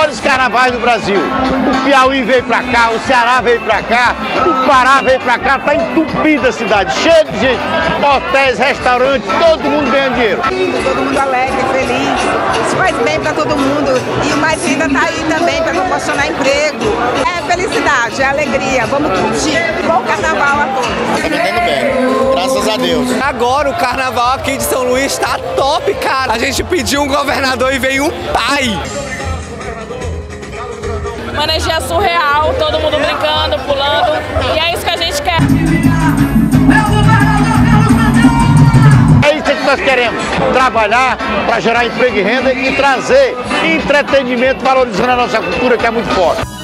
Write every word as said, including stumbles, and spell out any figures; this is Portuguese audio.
maiores carnavais do Brasil. O Piauí veio pra cá, o Ceará veio pra cá, o Pará veio pra cá, tá entupida a cidade, cheia de gente, hotéis, restaurantes, todo mundo ganhando dinheiro. Todo mundo alegre, feliz, isso faz bem pra todo mundo e o Mais Vida tá aí também pra proporcionar emprego. É felicidade, é alegria, vamos curtir. Bom carnaval a todos. Tá vendendo bem, graças a Deus. Agora o carnaval aqui de São Luís tá top, cara. A gente pediu um governador e veio um pai. Uma energia surreal, todo mundo brincando, pulando, e é isso que a gente quer. É isso que nós queremos, trabalhar para gerar emprego e renda e trazer entretenimento valorizando a nossa cultura, que é muito forte.